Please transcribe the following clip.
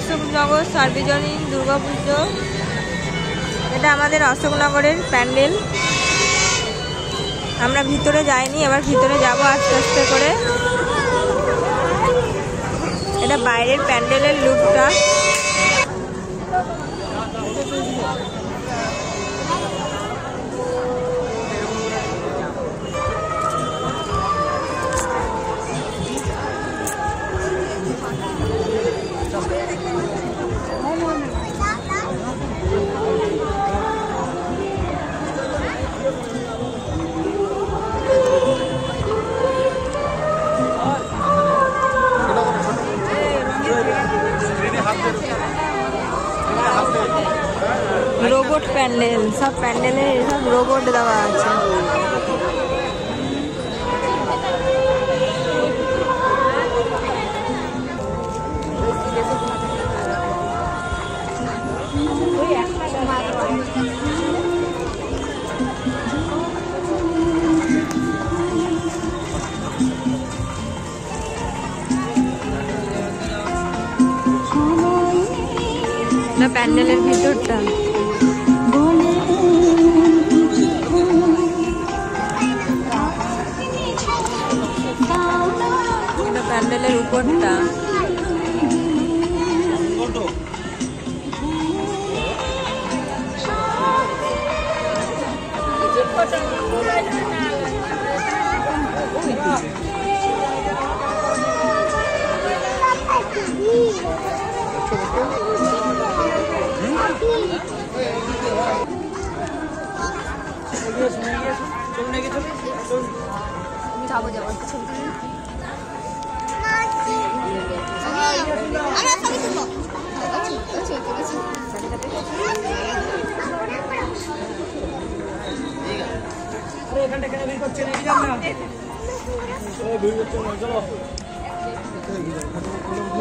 অশোকনগর সার্বজনীন দুর্গাপুজো। এটা আমাদের অশোকনগরের প্যান্ডেল। আমরা ভিতরে যাইনি, এবার ভিতরে যাব আস্তে আস্তে করে। এটা বাইরের প্যান্ডেলের লুকটা। रोबोट पैंडल, सब पैंडले सब रोबोट देवा আছে। না প্যান্ডেলের ভিতরটা, প্যান্ডেলের উপরটা। যাবো যাবো এখানটা কেন বের করছে নাকি জান না?